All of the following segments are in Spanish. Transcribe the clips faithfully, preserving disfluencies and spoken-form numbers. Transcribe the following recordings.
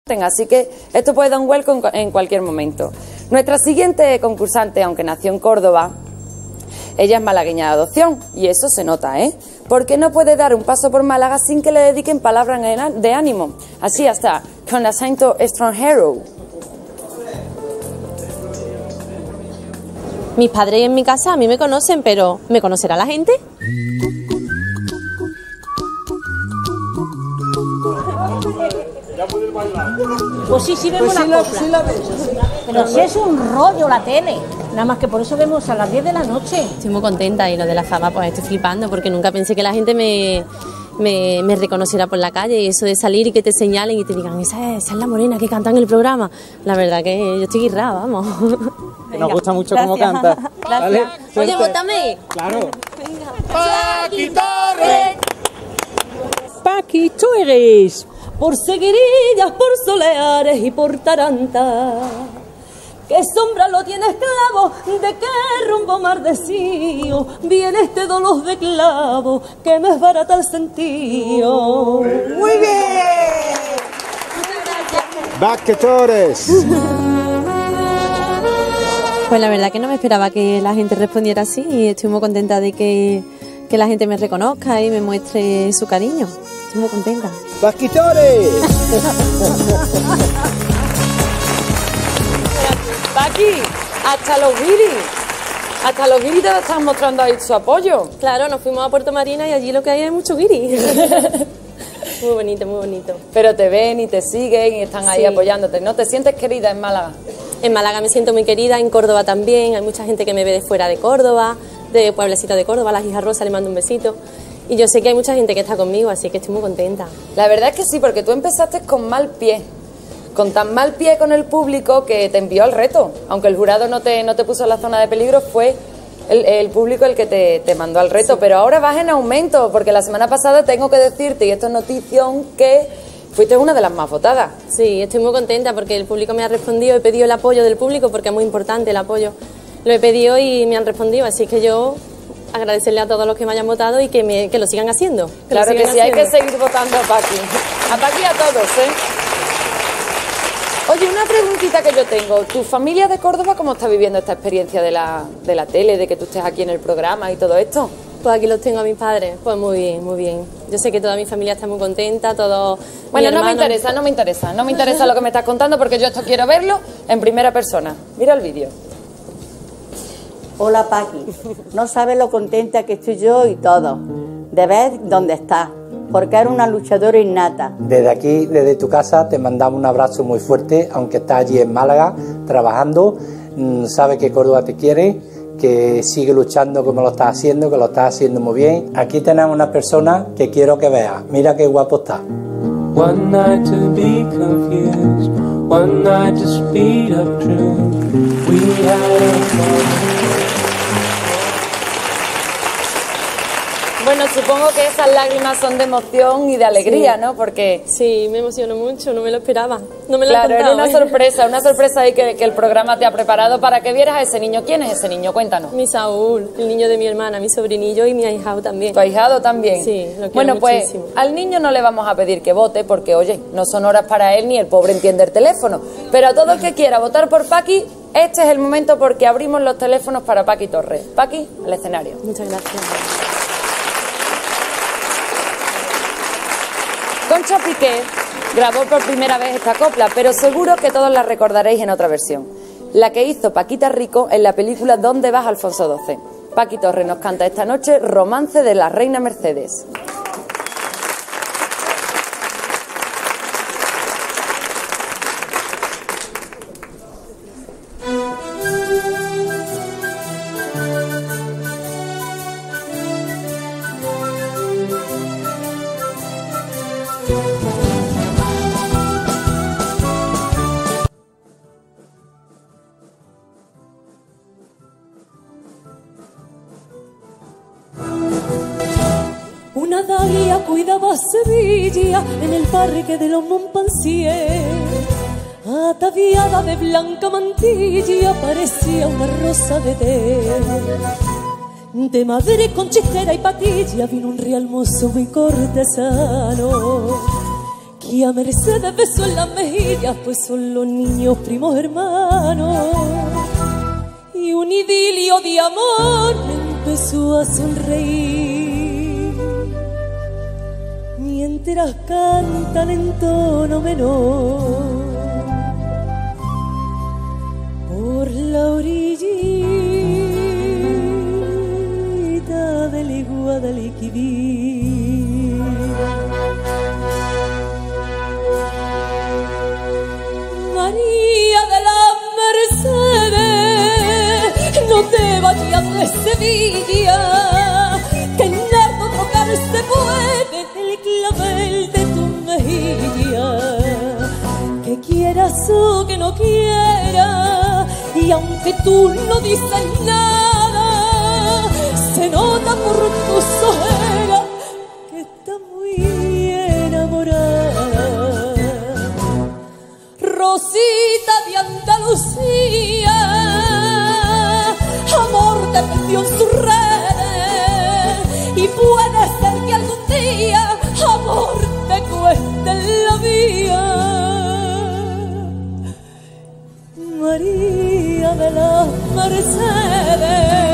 Así que esto puede dar un vuelco en, en cualquier momento. Nuestra siguiente concursante, aunque nació en Córdoba, ella es malagueña de adopción, y eso se nota, ¿eh? Porque no puede dar un paso por Málaga sin que le dediquen palabras de ánimo. Así hasta con acento extranjero. Mis padres en mi casa a mí me conocen, pero ¿me conocerá la gente? Pues sí, sí vemos Pues sí la la- copla. sí la ves. Pero si es un rollo la tele. Nada más que por eso vemos a las diez de la noche. Estoy muy contenta y lo de la fama pues estoy flipando porque nunca pensé que la gente me, me, me reconociera por la calle y eso de salir y que te señalen y te digan esa es, esa es la morena que canta en el programa. La verdad que yo estoy guirrada, vamos. Nos gusta mucho cómo canta. ¿Vale? Oye, Suerte. vótame. Claro. Paqui Torres. Paqui, tú eres. Por seguirillas, por soleares y por taranta. ¿Qué sombra lo tiene esclavo? ¿De qué rumbo mardecío? Viene este dolor de clavo que me esbarata el sentido. Muy bien. Paqui Torres. Pues la verdad que no me esperaba que la gente respondiera así y estoy muy contenta de que, que la gente me reconozca y me muestre su cariño. Estoy muy contenta. Paqui Torres. Paqui, hasta los guiris, hasta los guiris te están mostrando ahí su apoyo. Claro, nos fuimos a Puerto Marina y allí lo que hay es mucho guiri. Muy bonito, muy bonito. Pero te ven y te siguen y están ahí Sí. apoyándote. ¿No te sientes querida en Málaga? En Málaga me siento muy querida, en Córdoba también. Hay mucha gente que me ve de fuera de Córdoba, de Pueblecito de Córdoba, la hija Rosa, le mando un besito. Y yo sé que hay mucha gente que está conmigo, así que estoy muy contenta. La verdad es que sí, porque tú empezaste con mal pie. Con tan mal pie con el público que te envió al reto. Aunque el jurado no te, no te puso en la zona de peligro, fue el, el público el que te, te mandó al reto. Pero ahora vas en aumento, porque la semana pasada tengo que decirte, y esto es notición, que fuiste una de las más votadas. Sí, estoy muy contenta porque el público me ha respondido, he pedido el apoyo del público porque es muy importante el apoyo. Lo he pedido y me han respondido, así que yo agradecerle a todos los que me hayan votado y que, me, que lo sigan haciendo. Que Claro lo que sigan sí, hay que haciendo. seguir votando a Paqui. A Paqui y a todos, ¿eh? Oye, una preguntita que yo tengo. ¿Tu familia de Córdoba cómo está viviendo esta experiencia de la, de la tele, de que tú estés aquí en el programa y todo esto? Pues aquí los tengo a mis padres, pues muy bien, muy bien. Yo sé que toda mi familia está muy contenta, todos. Bueno, mis no me hermanos. interesa, no me interesa. No me interesa lo que me estás contando porque yo esto quiero verlo en primera persona. Mira el vídeo. Hola Paqui, no sabes lo contenta que estoy yo y todo, de ver dónde estás, porque eres una luchadora innata. Desde aquí, desde tu casa, te mandamos un abrazo muy fuerte, aunque estás allí en Málaga trabajando. Mm, Sabes que Córdoba te quiere, que sigue luchando como lo estás haciendo, que lo estás haciendo muy bien. Aquí tenemos una persona que quiero que veas. Mira qué guapo está. One night to be confused, one night to speed up truth. We had a fun. Bueno, supongo que esas lágrimas son de emoción y de alegría, Sí. ¿no? Porque, Sí, me emociono mucho, no me lo esperaba. No me lo claro, he era contado, una ¿eh? sorpresa, una sorpresa ahí que, que el programa te ha preparado para que vieras a ese niño. ¿Quién es ese niño? Cuéntanos. Mi Saúl, el niño de mi hermana, mi sobrinillo y mi ahijado también. ¿Tu ahijado también? Sí, lo quiero Bueno, pues muchísimo. al niño no le vamos a pedir que vote porque, oye, no son horas para él ni el pobre entiende el teléfono. Pero a todo el que quiera votar por Paqui, este es el momento porque abrimos los teléfonos para Paqui Torres. Paqui, al escenario. Muchas gracias. Concha Piqué grabó por primera vez esta copla, pero seguro que todos la recordaréis en otra versión. La que hizo Paquita Rico en la película ¿Dónde vas, Alfonso doce? Paqui Torres nos canta esta noche Romance de la Reina Mercedes. Una dalia cuidaba Sevilla en el parque de los Montpensier. Ataviada de blanca mantilla parecía una rosa de té. De madre con chistera y patilla vino un real mozo muy cortesano y a Mercedes besó en las mejillas, pues son los niños primos hermanos. Y un idilio de amor empezó a sonreír, mientras cantan en tono menor por la orillita del Guadalquivir. María de las Mercedes, no te vayas de Sevilla, que en nardo tocar se puede el clavel de tu mejilla. Que quieras o que no quieras, y aunque tú no dices nada, se nota por tus ojeras que estás muy enamorada. Rosita de Andalucía, amor te perdió en sus redes, y puede ser que algún día amor te cueste la vida. María de las Mercedes.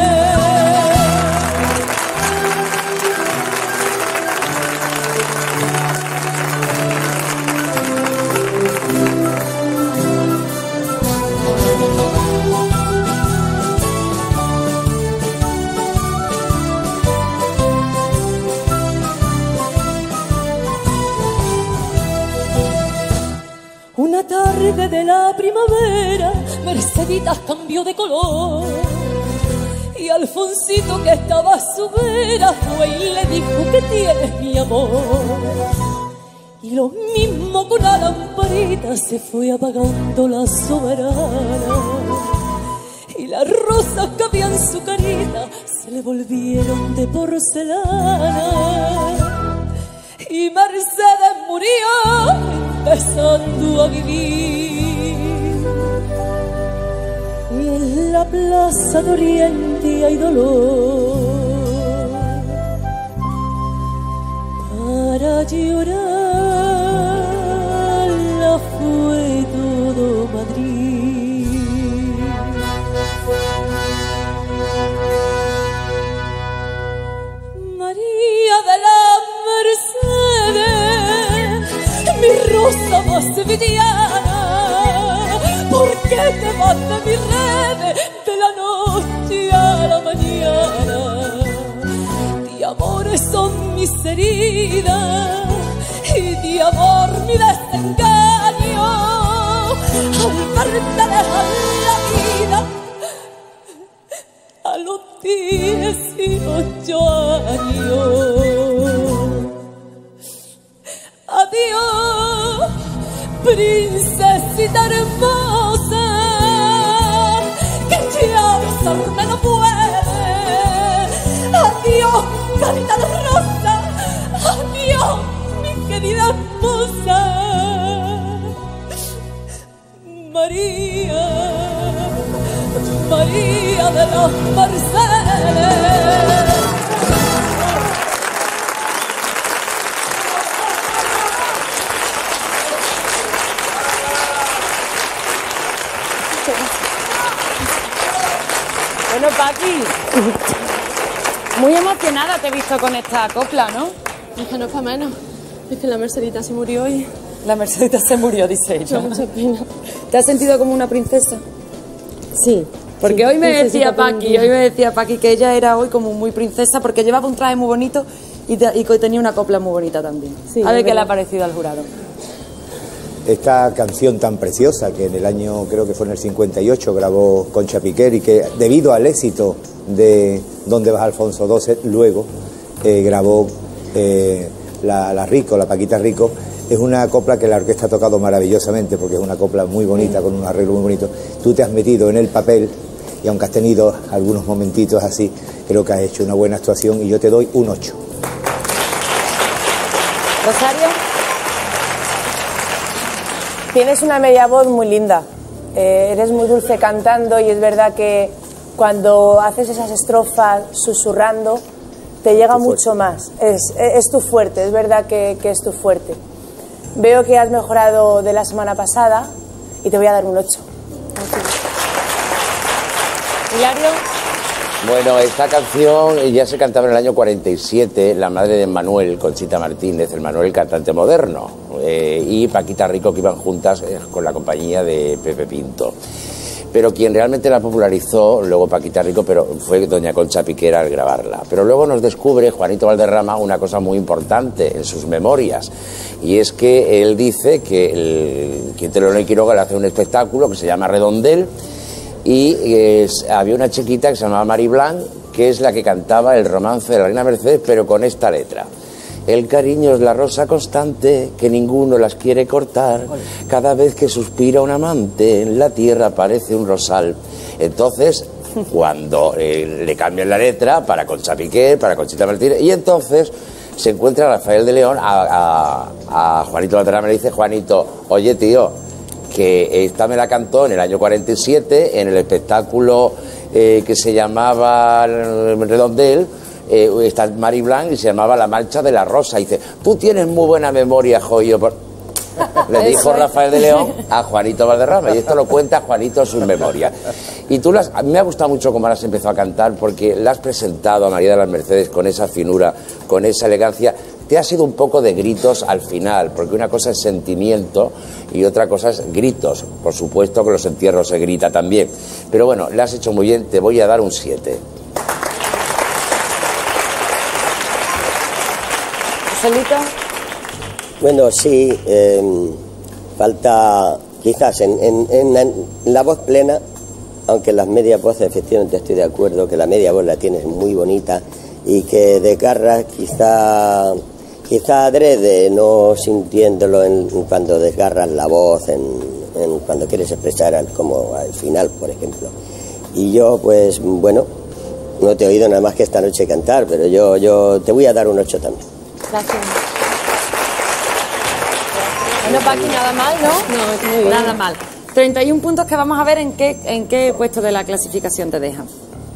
Una tarde de la primavera, Merceditas cambió de color, y Alfonsito, que estaba a su vera, fue y le dijo que tienes mi amor. Y lo mismo con la lamparita se fue apagando la soberana, y las rosas que había en su carita se le volvieron de porcelana. Y Mercedes murió empezando a vivir, y en la plaza de Oriente hay dolor para llorar, la fue todo Madrid. María de la Mercedes, mi rosa más sevillana, ¿por qué te vas de mi redes de la noche a la mañana? De amores son mis heridas y de amor mi desengaño, al verte dejar la vida a los dieciocho años. Adiós, princesita hermosa, que ya besarme no puede. Adiós, carita de rosa, adiós, mi querida esposa. María, María de los Mercedes. Bueno, Paqui, muy emocionada te he visto con esta copla, ¿no? Es que no es para menos. Es que la Mercedita se murió y... La Mercedita se murió, dice ella. Me da mucha pena. ¿Te has sentido como una princesa? Sí. Porque sí, hoy me princesita decía Paqui, hoy me decía Paqui que ella era hoy como muy princesa porque llevaba un traje muy bonito y, te, y tenía una copla muy bonita también. Sí, a ver qué le ha parecido al jurado. Esta canción tan preciosa que en el año, creo que fue en el cincuenta y ocho, grabó Concha Piquer, y que debido al éxito de ¿Dónde vas, Alfonso doce?, luego eh, grabó eh, la, la Rico, la Paquita Rico. Es una copla que la orquesta ha tocado maravillosamente porque es una copla muy bonita, con un arreglo muy bonito. Tú te has metido en el papel y aunque has tenido algunos momentitos así, creo que has hecho una buena actuación y yo te doy un ocho. Rosario. Tienes una media voz muy linda, eh, eres muy dulce cantando y es verdad que cuando haces esas estrofas susurrando te llega mucho más, es, es tu fuerte, es verdad que, que es tu fuerte. veo que has mejorado de la semana pasada y te voy a dar un ocho. Hilario. Bueno, esta canción ya se cantaba en el año cuarenta y siete, la madre de Manuel, Conchita Martínez, el Manuel cantante moderno, eh, y Paquita Rico, que iban juntas eh, con la compañía de Pepe Pinto. Pero quien realmente la popularizó, luego Paquita Rico, pero fue doña Concha Piquer al grabarla. Pero luego nos descubre Juanito Valderrama una cosa muy importante en sus memorias, y es que él dice que el Quintero León y Quiroga le hace un espectáculo que se llama Redondel, y es, había una chiquita que se llamaba Mari Blanc, que es la que cantaba el romance de la Reina Mercedes, pero con esta letra. El cariño es la rosa constante que ninguno las quiere cortar. Cada vez que suspira un amante en la tierra parece un rosal. Entonces, cuando eh, le cambian la letra para Concha Piquer, para Conchita Martínez, y entonces se encuentra Rafael de León a, a, a Juanito Valderrama y le dice: Juanito, oye tío, que esta me la cantó en el año cuarenta y siete en el espectáculo eh, que se llamaba Redondel, eh, está Mari Blanc, y se llamaba La Marcha de la Rosa. Y dice: tú tienes muy buena memoria, joyo. Le dijo Rafael de León a Juanito Valderrama, y esto lo cuenta Juanito en sus memorias. Y tú las, a mí me ha gustado mucho cómo las has empezado a cantar, porque la has presentado a María de las Mercedes con esa finura, con esa elegancia. Te ha sido un poco de gritos al final, porque una cosa es sentimiento y otra cosa es gritos. Por supuesto que los entierros se grita también. Pero bueno, le has hecho muy bien, te voy a dar un siete. ¿Solito? Bueno, sí, eh, falta quizás en, en, en, la, en la voz plena, aunque en las medias voces efectivamente estoy de acuerdo, que la media voz la tienes muy bonita y que desgarras quizá... Quizá adrede, no sintiéndolo en, en cuando desgarras la voz, en, en cuando quieres expresar al, como al final, por ejemplo. Y yo, pues, bueno, no te he oído nada más que esta noche cantar, pero yo, yo te voy a dar un ocho también. Gracias. Bueno, Paqui, nada mal, ¿no? No, muy bien. Nada mal. treinta y un puntos que vamos a ver en qué, en qué puesto de la clasificación te dejan.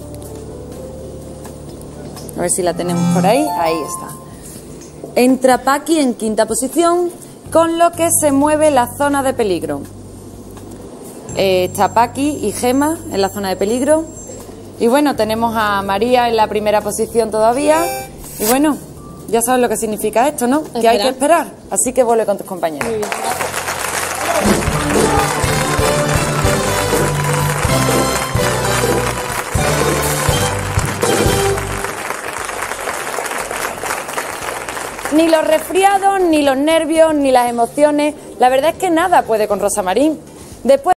A ver si la tenemos por ahí. Ahí está. Entra Paqui en quinta posición, con lo que se mueve la zona de peligro. Eh, está Paqui y Gema en la zona de peligro. Y bueno, tenemos a María en la primera posición todavía. Y bueno, ya sabes lo que significa esto, ¿no? Esperar. Que hay que esperar. Así que vuelve con tus compañeros. Muy bien. Ni los resfriados, ni los nervios, ni las emociones. La verdad es que nada puede con Rosa Marín. Después